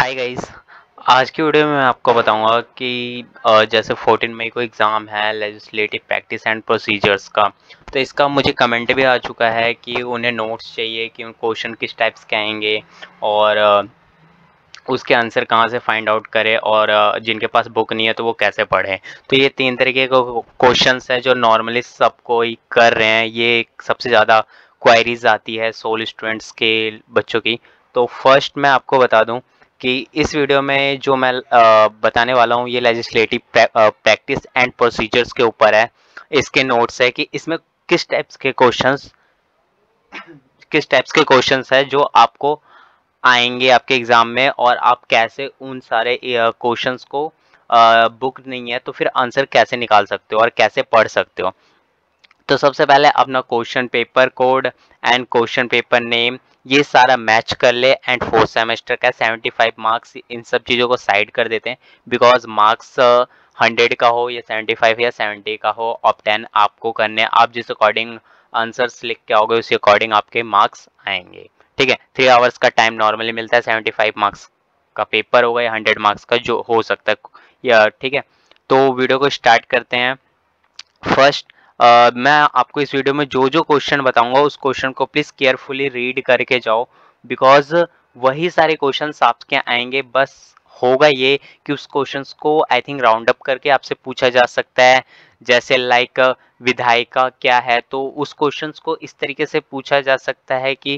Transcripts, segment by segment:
Hi guys. आज की video में मैं आपको बताऊंगा कि जैसे 14 मई को एग्ज़ाम है लेजिस्लेटिव प्रैक्टिस एंड प्रोसीजर्स का। तो इसका मुझे कमेंट भी आ चुका है कि उन्हें नोट्स चाहिए कि उन क्वेश्चन किस टाइप्स के आएंगे और उसके आंसर कहाँ से फाइंड आउट करें और जिनके पास बुक नहीं है तो वो कैसे पढ़ें। तो ये 3 तरीके के क्वेश्चंस है जो नॉर्मली सब कोई कर रहे हैं। ये सबसे ज़्यादा क्वायरीज आती है सोल स्टूडेंट्स के बच्चों की। तो फर्स्ट मैं आपको बता दूं कि इस वीडियो में जो मैं बताने वाला हूँ ये लेजिस्लेटिव प्रैक्टिस एंड प्रोसीजर्स के ऊपर है। इसके नोट्स है कि इसमें किस टाइप्स के क्वेश्चंस किस टाइप्स के क्वेश्चंस है जो आपको आएंगे आपके एग्जाम में और आप कैसे उन सारे क्वेश्चंस को बुक नहीं है तो फिर आंसर कैसे निकाल सकते हो और कैसे पढ़ सकते हो। तो सबसे पहले अपना question paper code and question paper name ये सारा मैच कर ले एंड फोर्थ सेमेस्टर का 75 मार्क्स इन सब चीज़ों को साइड कर देते हैं बिकॉज मार्क्स 100 का हो या 75 या 70 का हो ऑफ 10 आपको करने हैं। आप जिस अकॉर्डिंग आंसर्स लिख के आओगे उसी अकॉर्डिंग आपके मार्क्स आएंगे। ठीक है, 3 आवर्स का टाइम नॉर्मली मिलता है। 75 मार्क्स का पेपर होगा या 100 मार्क्स का जो हो सकता है या ठीक है। तो वीडियो को स्टार्ट करते हैं। फर्स्ट मैं आपको इस वीडियो में जो जो क्वेश्चन बताऊंगा उस क्वेश्चन को प्लीज केयरफुली रीड करके जाओ बिकॉज वही सारे क्वेश्चंस आपके आएंगे। बस होगा ये कि उस क्वेश्चंस को आई थिंक राउंड अप करके आपसे पूछा जा सकता है। जैसे लाइक विधायिका क्या है तो उस क्वेश्चंस को इस तरीके से पूछा जा सकता है कि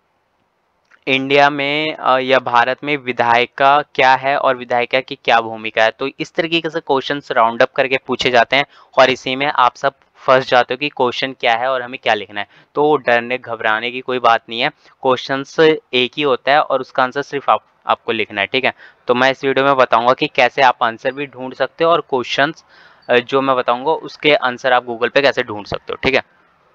इंडिया में या भारत में विधायिका क्या है और विधायिका की क्या भूमिका है। तो इस तरीके से क्वेश्चंस राउंड अप करके पूछे जाते हैं और इसी में आप सब फंस जाते हो कि क्वेश्चन क्या है और हमें क्या लिखना है। तो डरने घबराने की कोई बात नहीं है। क्वेश्चंस एक ही होता है और उसका आंसर सिर्फ आपको लिखना है। ठीक है, तो मैं इस वीडियो में बताऊंगा कि कैसे आप आंसर भी ढूंढ सकते हो और क्वेश्चंस जो मैं बताऊंगा उसके आंसर आप गूगल पे कैसे ढूंढ सकते हो। ठीक है,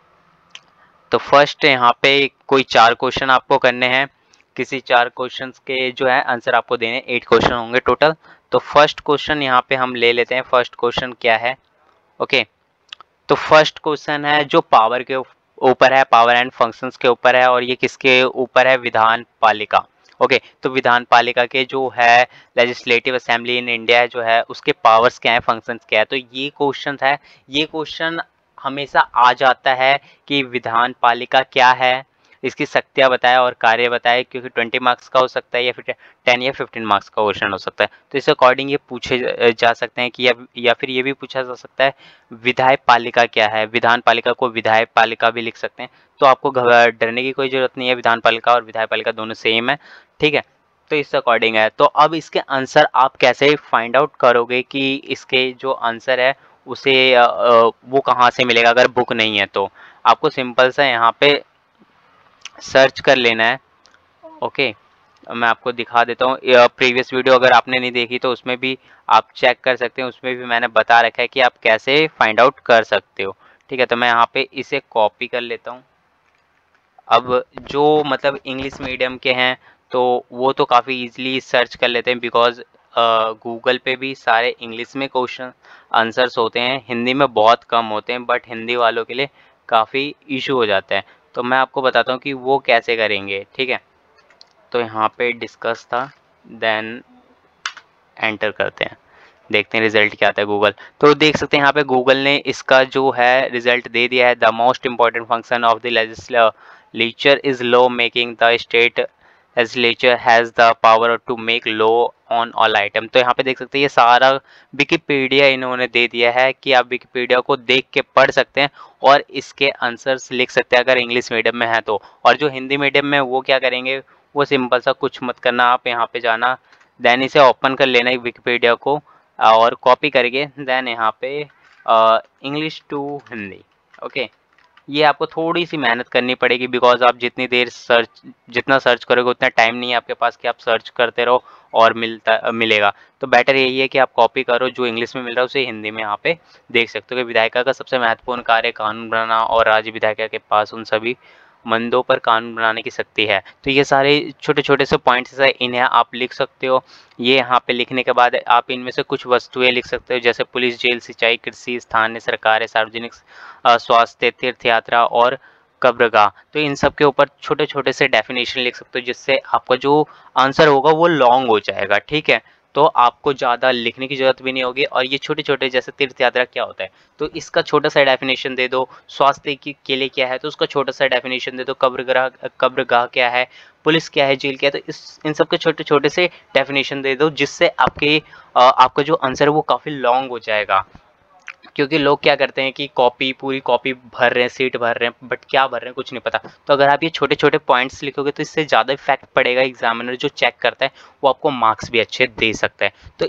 तो फर्स्ट यहाँ पे कोई 4 क्वेश्चन आपको करने हैं। किसी 4 क्वेश्चंस के जो है आंसर आपको देने 8 क्वेश्चन होंगे टोटल। तो फर्स्ट क्वेश्चन यहाँ पे हम ले लेते हैं। फर्स्ट क्वेश्चन क्या है? ओके, तो फर्स्ट क्वेश्चन है जो पावर के ऊपर है, पावर एंड फंक्शंस के ऊपर है और ये किसके ऊपर है? विधान पालिका। ओके, तो विधान पालिका के जो है लेजिस्लेटिव असेंबली इन इंडिया जो है उसके पावर्स क्या है, फंक्शंस क्या है। तो ये क्वेश्चन है। ये क्वेश्चन हमेशा आ जाता है कि विधान पालिका क्या है, इसकी शक्तियाँ बताए और कार्य बताए, क्योंकि 20 मार्क्स का हो सकता है या फिर 10 या 15 मार्क्स का क्वेश्चन हो सकता है। तो इस अकॉर्डिंग ये पूछे जा सकते हैं कि या फिर ये भी पूछा जा सकता है विधायक पालिका क्या है। विधान पालिका को विधायक पालिका भी लिख सकते हैं। तो आपको डरने की कोई जरूरत नहीं है, विधान पालिका और विधायक पालिका दोनों सेम है। ठीक है, तो इस अकॉर्डिंग है। तो अब इसके आंसर आप कैसे फाइंड आउट करोगे कि इसके जो आंसर है उसे वो कहाँ से मिलेगा अगर बुक नहीं है। तो आपको सिंपल सा यहाँ पे सर्च कर लेना है। ओके, मैं आपको दिखा देता हूँ। प्रीवियस वीडियो अगर आपने नहीं देखी तो उसमें भी आप चेक कर सकते हैं, उसमें भी मैंने बता रखा है कि आप कैसे फाइंड आउट कर सकते हो। ठीक है, तो मैं यहाँ पे इसे कॉपी कर लेता हूँ। अब जो मतलब इंग्लिश मीडियम के हैं तो वो तो काफ़ी इजीली सर्च कर लेते हैं बिकॉज गूगल पे भी सारे इंग्लिश में क्वेश्चन आंसर्स होते हैं, हिंदी में बहुत कम होते हैं। बट हिंदी वालों के लिए काफ़ी इशू हो जाता है। तो मैं आपको बताता हूँ कि वो कैसे करेंगे। ठीक है, तो यहाँ पे डिस्कस था, देन एंटर करते हैं, देखते हैं रिजल्ट क्या आता है गूगल। तो देख सकते हैं यहाँ पे गूगल ने इसका जो है रिजल्ट दे दिया है। The most important function of the legislature is law making. The state legislature has the power to make law on all item. तो यहाँ पे देख सकते हैं ये सारा विकिपीडिया इन्होंने दे दिया है कि आप विकिपीडिया को देख के पढ़ सकते हैं और इसके आंसर्स लिख सकते हैं अगर इंग्लिश मीडियम में है तो। और जो हिंदी मीडियम में वो क्या करेंगे, वो सिंपल सा कुछ मत करना, आप यहाँ पे जाना, देन इसे ओपन कर लेना विकिपीडिया को और कॉपी करके देन यहाँ पे इंग्लिश टू हिंदी। ओके, ये आपको थोड़ी सी मेहनत करनी पड़ेगी बिकॉज आप जितना सर्च करोगे उतना टाइम नहीं है आपके पास कि आप सर्च करते रहो और मिलेगा। तो बेटर यही है कि आप कॉपी करो, जो इंग्लिश में मिल रहा है उसे हिंदी में यहाँ पे देख सकते हो कि विधायिका का सबसे महत्वपूर्ण कार्य कानून बनाना और राज्य विधायिका के पास उन सभी मंदों पर कानून बनाने की शक्ति है। तो ये सारे छोटे छोटे से पॉइंट्स है, इन्हें आप लिख सकते हो। ये यहाँ पे लिखने के बाद आप इनमें से कुछ वस्तुएं लिख सकते हो जैसे पुलिस, जेल, सिंचाई, कृषि, स्थानीय सरकार, सार्वजनिक स्वास्थ्य, तीर्थ यात्रा और कब्रगाह। तो इन सब के ऊपर छोटे छोटे से डेफिनेशन लिख सकते हो, जिससे आपका जो आंसर होगा वो लॉन्ग हो जाएगा। ठीक है, तो आपको ज़्यादा लिखने की ज़रूरत भी नहीं होगी। और ये छोटे छोटे, जैसे तीर्थ यात्रा क्या होता है तो इसका छोटा सा डेफिनेशन दे दो, स्वास्थ्य के लिए क्या है तो उसका छोटा सा डेफिनेशन दे दो, कब्रगाह क्या है, पुलिस क्या है, जेल क्या है, तो इन सब के छोटे छोटे से डेफिनेशन दे दो, जिससे आपका जो आंसर है वो काफ़ी लॉन्ग हो जाएगा। क्योंकि लोग क्या करते हैं कि पूरी कॉपी भर रहे हैं, सीट भर रहे हैं, बट क्या भर रहे हैं कुछ नहीं पता। तो अगर आप ये छोटे छोटे पॉइंट्स लिखोगे तो इससे ज़्यादा इफेक्ट पड़ेगा, एग्जामिनर जो चेक करता है वो आपको मार्क्स भी अच्छे दे सकता है। तो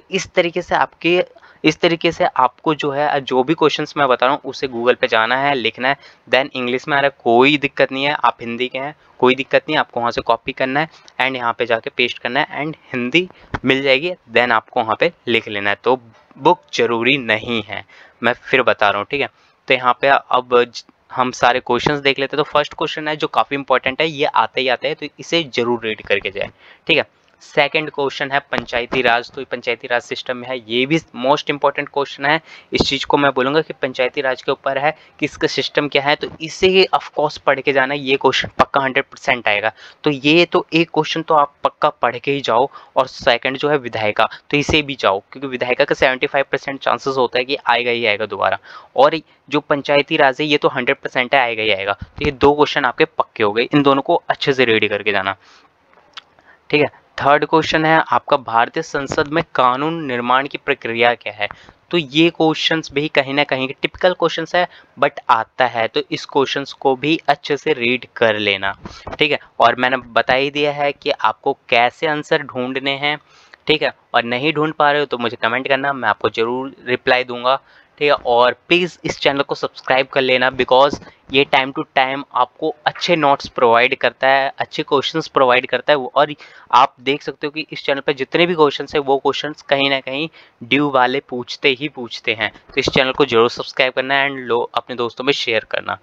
इस तरीके से आपको जो है, जो भी क्वेश्चंस मैं बता रहा हूँ उसे गूगल पे जाना है, लिखना है, देन इंग्लिश में आ रहा है कोई दिक्कत नहीं है, आप हिंदी के हैं कोई दिक्कत नहीं है, आपको वहाँ से कॉपी करना है एंड यहाँ पे जाके पेस्ट करना है एंड हिंदी मिल जाएगी, देन आपको वहाँ पे लिख लेना है। तो बुक जरूरी नहीं है, मैं फिर बता रहा हूँ। ठीक है, तो यहाँ पे अब हम सारे क्वेश्चंस देख लेते हैं। तो फर्स्ट क्वेश्चन है जो काफ़ी इंपॉर्टेंट है, ये आते ही आता है, तो इसे जरूर रीड करके जाए। ठीक है, सेकंड क्वेश्चन है पंचायती राज। तो पंचायती राज सिस्टम में है, ये भी मोस्ट इंपॉर्टेंट क्वेश्चन है। इस चीज़ को मैं बोलूँगा कि पंचायती राज के ऊपर है कि इसका सिस्टम क्या है, तो इसे ऑफकोर्स पढ़ के जाना है, ये क्वेश्चन पक्का 100% आएगा। तो ये तो एक क्वेश्चन तो आप पक्का पढ़ के ही जाओ। और सेकंड जो है विधायिका, तो इसे भी जाओ, क्योंकि विधायिका का 75% चांसेस होता है कि आएगा ही आएगा दोबारा। और जो पंचायती राज है ये तो 100% है, आएगा ही आएगा। तो ये दो क्वेश्चन आपके पक्के हो गए, इन दोनों को अच्छे से रेडी करके जाना। ठीक है, थर्ड क्वेश्चन है आपका, भारतीय संसद में कानून निर्माण की प्रक्रिया क्या है। तो ये क्वेश्चंस भी कहीं ना कहीं टिपिकल क्वेश्चंस है, बट आता है, तो इस क्वेश्चंस को भी अच्छे से रीड कर लेना। ठीक है, और मैंने बता ही दिया है कि आपको कैसे आंसर ढूंढने हैं। ठीक है, और नहीं ढूंढ पा रहे हो तो मुझे कमेंट करना, मैं आपको ज़रूर रिप्लाई दूंगा। ठीक है, और प्लीज़ इस चैनल को सब्सक्राइब कर लेना, बिकॉज ये टाइम टू टाइम आपको अच्छे नोट्स प्रोवाइड करता है, अच्छे क्वेश्चंस प्रोवाइड करता है। और आप देख सकते हो कि इस चैनल पर जितने भी क्वेश्चंस हैं वो क्वेश्चंस कहीं ना कहीं ड्यू वाले पूछते ही पूछते हैं। तो इस चैनल को जरूर सब्सक्राइब करना है एंड अपने दोस्तों में शेयर करना।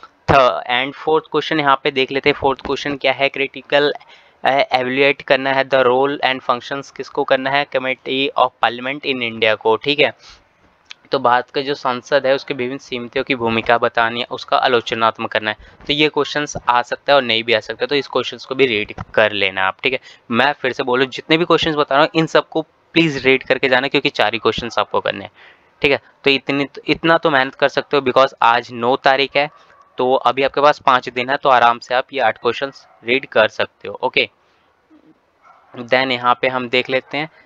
एंड फोर्थ क्वेश्चन यहाँ पे देख लेते हैं। फोर्थ क्वेश्चन क्या है, क्रिटिकल एवेल्युएट करना है द रोल एंड फंक्शंस, किसको करना है, committee of parliament in India को। ठीक है, तो भारत का जो संसद है उसके विभिन्न समितियों की भूमिका बतानी है, उसका आलोचनात्मक करना है। तो ये क्वेश्चंस आ सकता है और नहीं भी आ सकता है, तो इस क्वेश्चंस को भी रीड कर लेना आप। ठीक है, मैं फिर से बोलूँ, जितने भी क्वेश्चंस बता रहा हूँ इन सबको प्लीज़ रीड करके जाना, क्योंकि 4 ही क्वेश्चंस आपको करने हैं। ठीक है, तो इतना तो मेहनत कर सकते हो, बिकॉज आज 9 तारीख है, तो अभी आपके पास 5 दिन है, तो आराम से आप ये 8 क्वेश्चन रीड कर सकते हो। ओके, देन यहाँ पे हम देख लेते हैं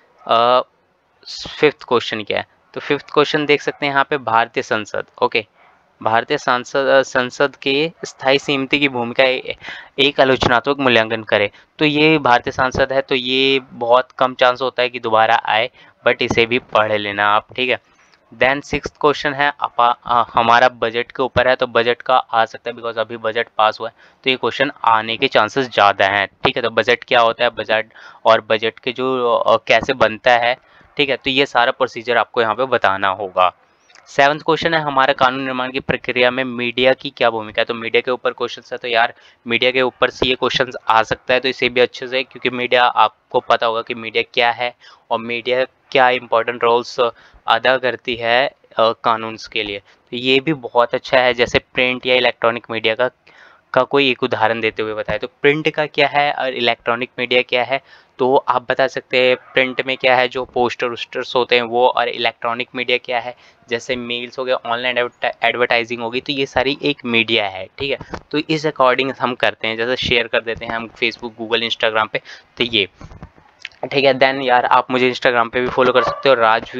फिफ्थ क्वेश्चन क्या है। तो फिफ्थ क्वेश्चन देख सकते हैं यहाँ पे, भारतीय संसद। ओके, भारतीय संसद के स्थायी समिति की भूमिका एक आलोचनात्मक मूल्यांकन करे। तो ये भारतीय संसद है, तो ये बहुत कम चांस होता है कि दोबारा आए, बट इसे भी पढ़ लेना आप। ठीक है, देन सिक्स्थ क्वेश्चन है हमारा बजट के ऊपर है, तो बजट का आ सकता है, बिकॉज अभी बजट पास हुआ है, तो ये क्वेश्चन आने के चांसेस ज़्यादा हैं। ठीक है, तो बजट क्या होता है, बजट और बजट के जो कैसे बनता है, ठीक है, तो ये सारा प्रोसीजर आपको यहाँ पे बताना होगा। सेवंथ क्वेश्चन है हमारा कानून निर्माण की प्रक्रिया में मीडिया की क्या भूमिका है। तो मीडिया के ऊपर क्वेश्चन है, तो यार मीडिया के ऊपर से ये क्वेश्चन आ सकता है, तो इसे भी अच्छे से, क्योंकि मीडिया आपको पता होगा कि मीडिया क्या है और मीडिया क्या इंपॉर्टेंट रोल्स अदा करती है कानून के लिए। तो ये भी बहुत अच्छा है, जैसे प्रिंट या इलेक्ट्रॉनिक मीडिया का कोई एक उदाहरण देते हुए बताए। तो प्रिंट का क्या है और इलेक्ट्रॉनिक मीडिया क्या है, तो आप बता सकते हैं प्रिंट में क्या है, जो पोस्टर वोस्टर्स होते हैं वो, और इलेक्ट्रॉनिक मीडिया क्या है, जैसे मेल्स हो गए, ऑनलाइन एडवर्टाइजिंग होगी, तो ये सारी एक मीडिया है। ठीक है, तो इस अकॉर्डिंग हम करते हैं, जैसे शेयर कर देते हैं हम फेसबुक, गूगल, इंस्टाग्राम पे, तो ये। ठीक है, देन यार आप मुझे इंस्टाग्राम पे भी फॉलो कर सकते हो,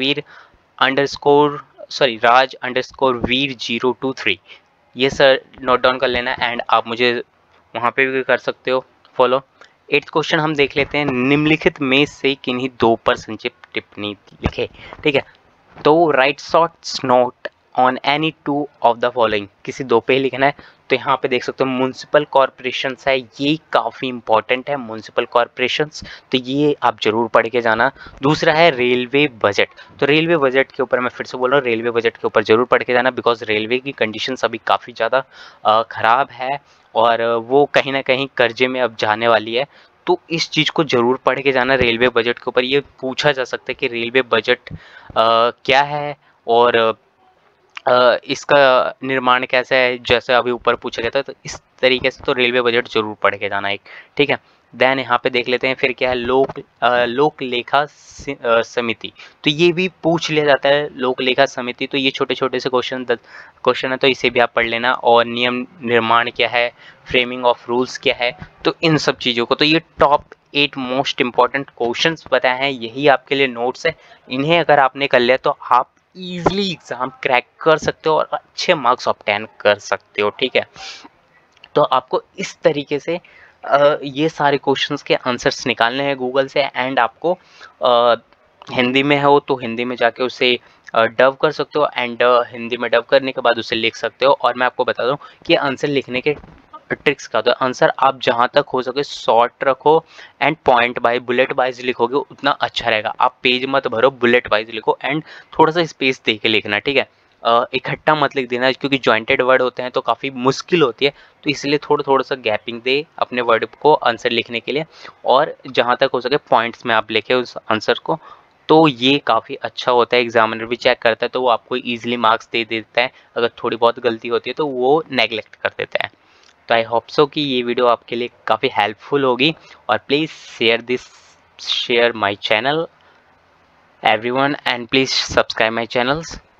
राज_वीर023, ये सर नोट डाउन कर लेना एंड आप मुझे वहाँ पे भी कर सकते हो फॉलो। एट्थ क्वेश्चन हम देख लेते हैं, निम्नलिखित में से किन्हीं 2 पर संक्षिप्त टिप्पणी लिखे। ठीक है, तो write shorts note on any 2 of the following, किसी 2 पे ही लिखना है। तो यहाँ पे देख सकते हो म्यूनसिपल कॉरपोरेशंस है, ये काफ़ी इंपॉर्टेंट है म्यूनसिपल कॉरपोरेशंस, तो ये आप जरूर पढ़ के जाना। दूसरा है रेलवे बजट, तो रेलवे बजट के ऊपर मैं फिर से बोल रहा हूँ, रेलवे बजट के ऊपर जरूर पढ़ के जाना, बिकॉज रेलवे की कंडीशंस अभी काफ़ी ज़्यादा ख़राब है और वो कहीं ना कहीं कर्जे में अब जाने वाली है। तो इस चीज़ को जरूर पढ़ के जाना रेलवे बजट के ऊपर। ये पूछा जा सकता है कि रेलवे बजट क्या है और इसका निर्माण कैसा है, जैसे अभी ऊपर पूछा गया था, तो तरीके से तो रेलवे बजट जरूर पढ़ के जाना एक, ठीक है। देन यहाँ पे देख लेते हैं फिर क्या है, लोक लेखा समिति। तो ये भी पूछ लिया जाता है, लोक लेखा समिति। तो ये छोटे छोटे से क्वेश्चन है, तो इसे भी आप पढ़ लेना। और नियम निर्माण क्या है, फ्रेमिंग ऑफ रूल्स क्या है, तो इन सब चीज़ों को, तो ये टॉप 8 मोस्ट इंपॉर्टेंट क्वेश्चंस बताए हैं, यही आपके लिए नोट्स है। इन्हें अगर आपने कर लिया तो आप इजीली एग्जाम क्रैक कर सकते हो और अच्छे मार्क्स ऑब्टेन कर सकते हो, ठीक है। तो आपको इस तरीके से ये सारे क्वेश्चंस के आंसर्स निकालने हैं गूगल से। एंड आपको हिंदी में हो तो हिंदी में जाके उसे डब कर सकते हो, एंड हिंदी में डब करने के बाद उसे लिख सकते हो। और मैं आपको बता दूं कि आंसर लिखने के ट्रिक्स का, तो आंसर आप जहां तक हो सके शॉर्ट रखो and point by bullet wise लिखोगे उतना अच्छा रहेगा। आप पेज मत भरो, बुलेट वाइज लिखो एंड थोड़ा सा स्पेस दे के लिखना, ठीक है। इकट्ठा मत लिख देना, क्योंकि जॉइंटेड वर्ड होते हैं तो काफ़ी मुश्किल होती है। तो इसलिए थोड़ा थोड़ा सा गैपिंग दे अपने वर्ड को आंसर लिखने के लिए, और जहाँ तक हो सके पॉइंट्स में आप लिखे उस आंसर को। तो ये काफ़ी अच्छा होता है, एग्जामिनर भी चेक करता है तो वो आपको ईजिली मार्क्स दे देता है। अगर थोड़ी बहुत गलती होती है तो वो नेगलेक्ट कर देता है। तो आई होप सो कि ये वीडियो आपके लिए काफ़ी हेल्पफुल होगी। और please share my channel everyone, and please subscribe my channels.